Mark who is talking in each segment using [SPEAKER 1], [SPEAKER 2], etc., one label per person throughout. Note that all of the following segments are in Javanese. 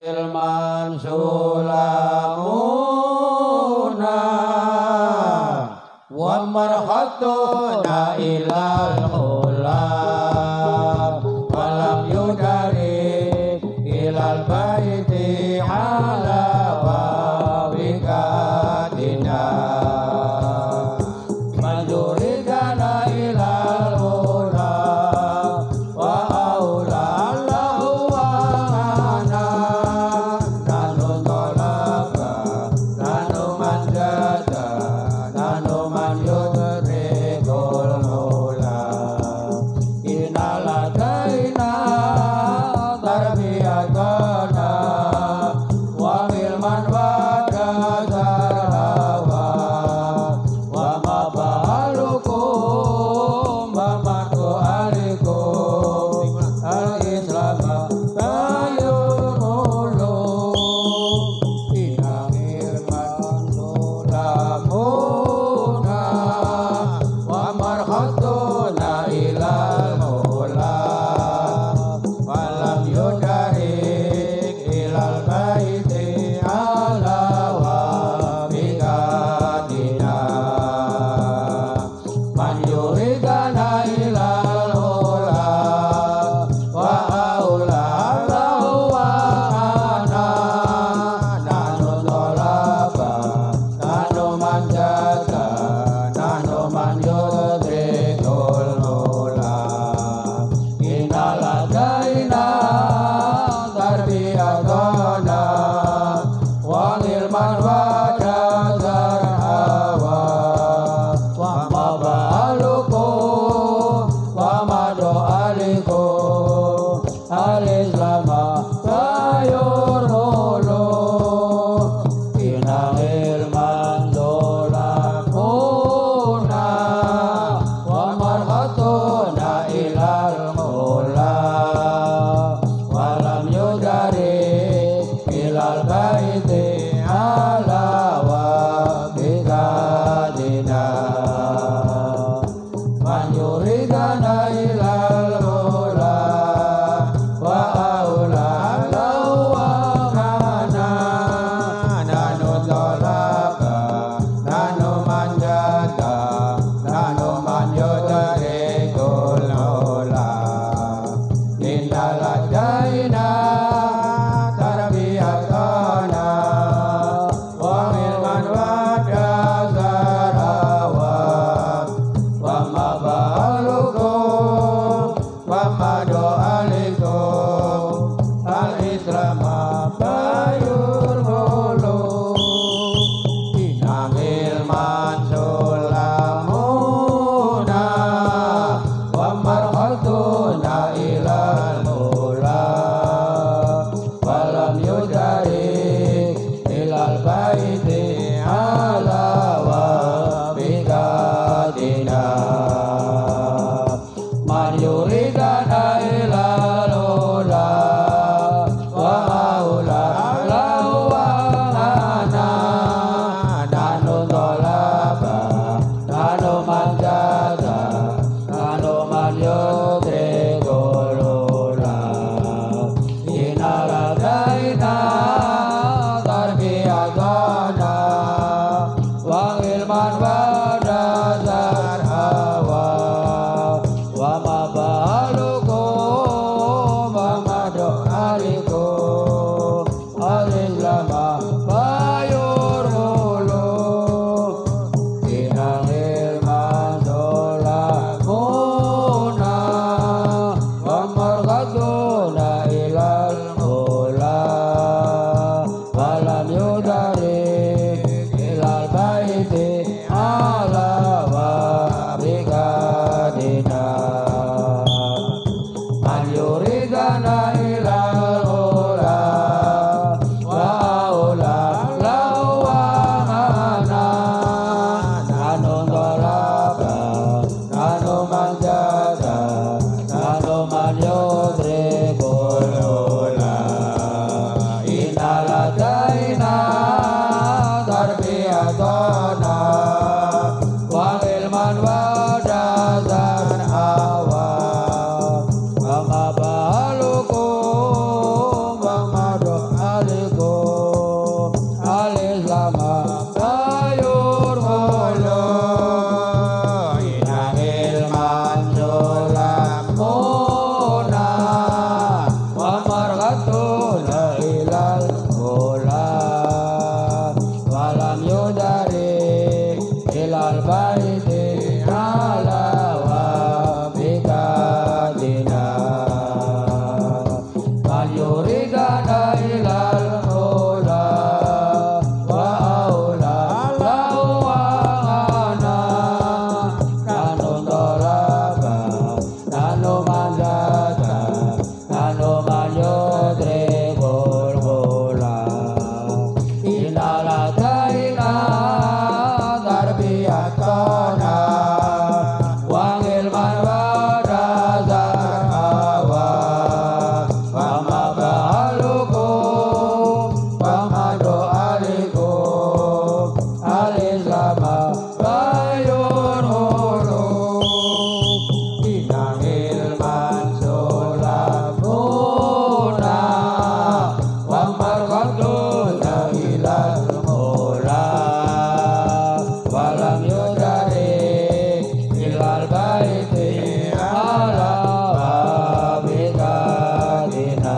[SPEAKER 1] ilman sulamuna wa marhatuna ilal ulam walam yudari ilal baiti ala wabikatina manjuridana ilal ulam wa aulallahu wa ana nanu tolaka nanu manjada nanu manjudrikul ulam inaladaina tarbiyatana wa ilman wa jazarawa wa mabalukum wa marku alikum al-islama bayumulu inangirman sulamuna wa marhatuna ilal mula walam yudarik ilal baiti ala wabikatina man yuridana ilal ula wa aula lahu wa ana nanu tolaba nanu manjada nanu manjudrikul ula inaladaina tarbiyatana wa ilman wa jazarawa wa mabalukum wa madoalikum al-islama bayurhulu inang ilman dolamuna wa marhatuna ilal mula walam yudari ilal baiti ala wabikatina man yuridana ilal ula wa aula lahu wa ana nanu tolaka nanu manjada nanu manjudrikul ula inaladaina tarbiyatana wa ilman wa jazarawa wa mabalukum wa madoalikum al-islama bayurhulu inang ilman sulamuna wa marhatuna ilal mula walam yudari ilal baiti ala wabikatina man yuridana ilal ula wa aula ilal mula walam yudari ilal baiti ala wa bikadina man yuridana ilal mula wa aula lawana kanu dolaba kanu manjata kanu manjodre gulgula inalataina tarbiyatana wangil manwada zarhawa wama bahalukum wama do'alikum alizama bayun huluk inahil mansulamuna wamar qaduna ilal mula walam yudari ilal baiti ala babikadina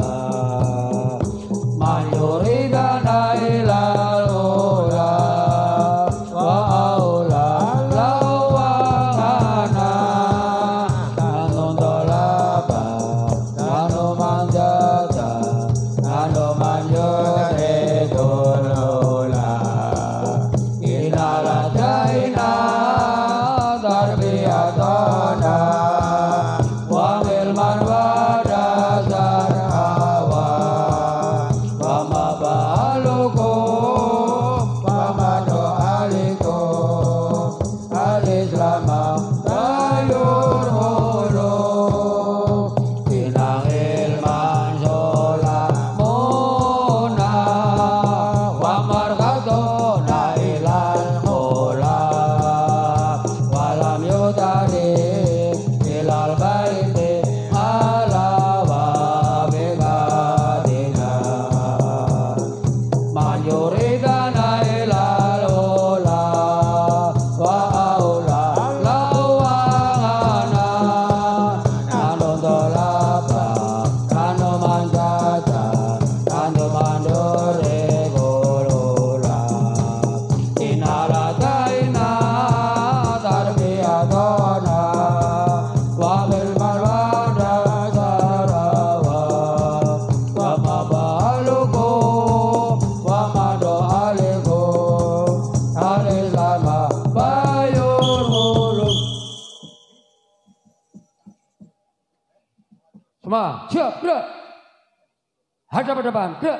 [SPEAKER 1] man yuridana ilal ula wa aula lawana kanu dolaba kanu manjata kanu manjure dulula inalataina tarbiyatana wangil manwada zarhawa wama bahalukum wama do'alikum alislama bayur huluk inahil mansulamuna wamar qaduna ilal mula walam yudari ilal baiti ala babikadina man yuridana ilal ula wa aula lawana kanu dolaba kanu manjata kanu mandure gulula inalataina tarbiyatana wabil marwada zarawa wama bahalukum wama do'alikum alizama bayur huluk. Semua siap gerak hadap ke depan gerak.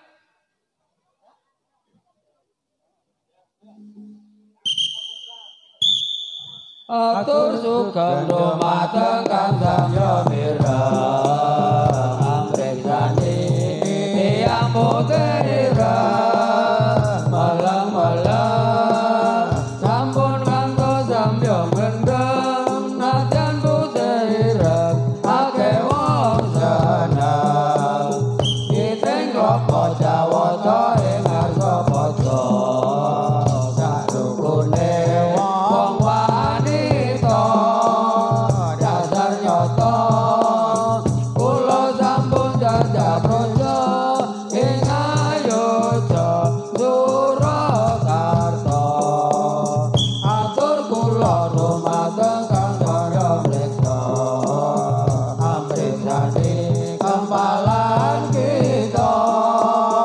[SPEAKER 1] Atur sugeng dumateng Kang Samya Mireng amreksani tiyang puterira malang-malang sampun ngantos samya mendem nadyan puterira akeh wong seneng kiting klapa jawata ing ngarsa paca sadukune wong wanita dasar nyata kula sampun janjak praja ing Ayodya Surakarta atur kula dumateng Kang Samya Mriksa amriksani kempalan kita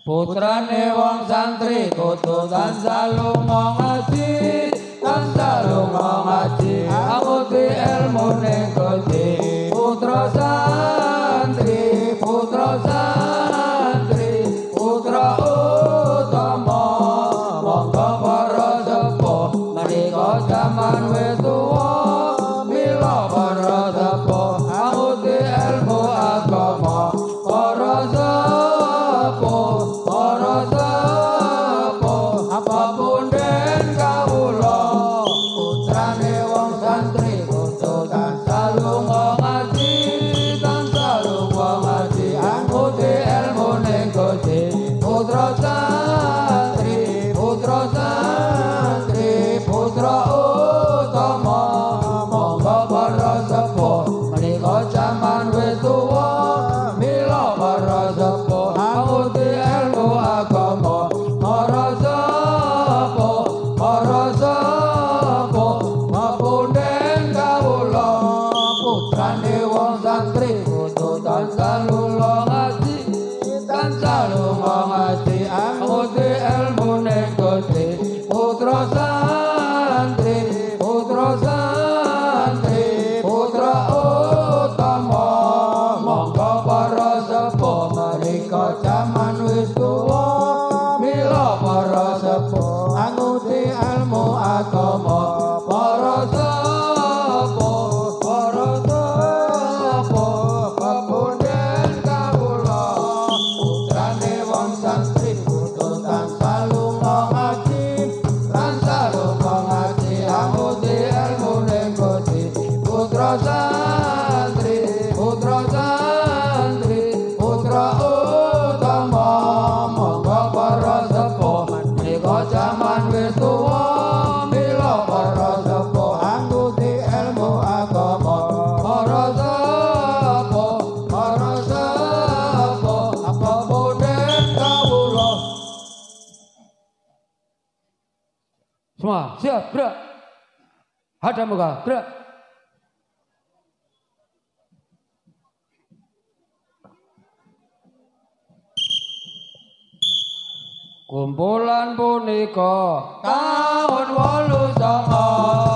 [SPEAKER 1] putrane wong santri kudu tansah lunga ngaji, tansah lunga ngaji, anguti ilmu ning Gusti. Putra santri, putra santri, putra utama, monggo para sepuh menika jaman wis tuwa, mila para sepuh anguti ilmu agama. Para sepuh, para sepuh, apapun den kawula, putrane wong santri kudu tansah lunga ngaji, tansah lunga ngaji, anguti ilmu ning Gusti. Putra santri, putra santri, putra utama, monggo para sepuh menika jaman wis tuwa, mila para sepuh anguti ilmu agama. Para sepuh, para sepuh, apapun den kawula, putrane wong santri kudu tansah lunga ngaji, tansah lunga ngaji, anguti ilmu ning Gusti. Putra santri, putra santri, putra utama, monggo para sepuh menika jaman wis tuwa, mila para sepuh anguti ilmu agama. Para sepuh, para sepuh, pepunden kawula, putrane wong santri kudu tansah lunga ngaji, tansah lunga ngaji, anguti ilmu ning Gusti. Putra santri, putra santri, putra utama, monggo para sepuh menika jaman wis tuwa, mila para sepuh anguti ilmu agama. Para sepuh, para sepuh, apapun den kawula. Semua siap, gerak. Hadap muka, gerak. Kumpulan punika tahun 89